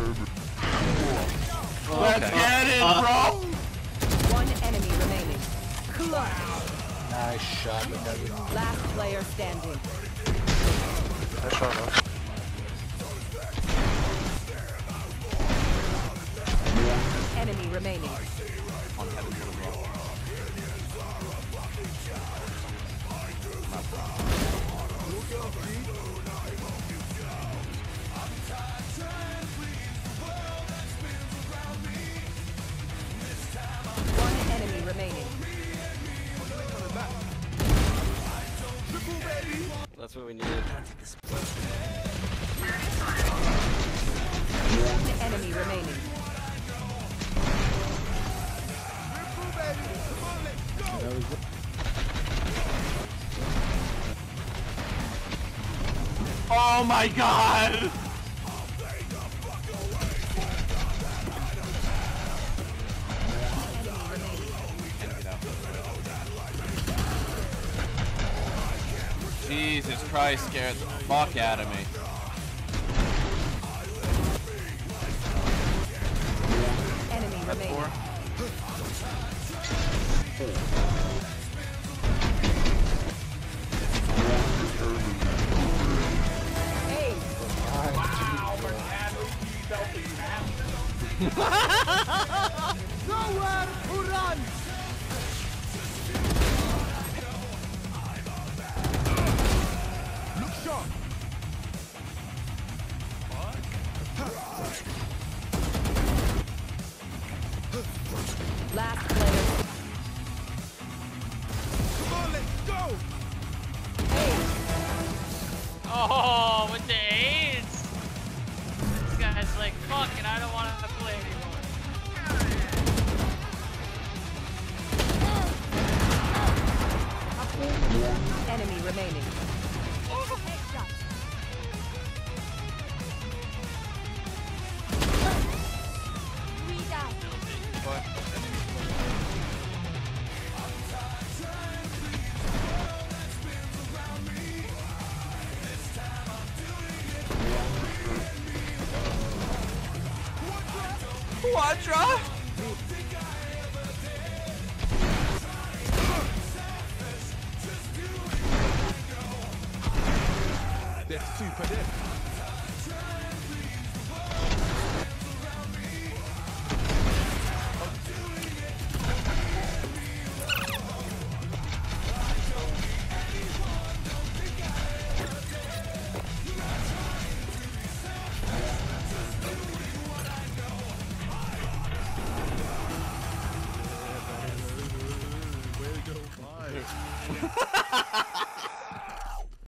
Let's get it, bro! One enemy remaining. Nice shot. Last player standing. Nice shot, man. Enemy remaining. On heaven as well. One enemy remaining. That's what we needed. One enemy remaining. Oh my god! Jesus Christ, scared the fuck out of me. Enemy remaining. Hey. Nowhere to run! Look sharp! Last player. Come on, let's go! Hey. Oh, with the AIDS! This guy's like, fuck it, I don't want to play anymore. Enemy remaining. Quadra! That's super dead.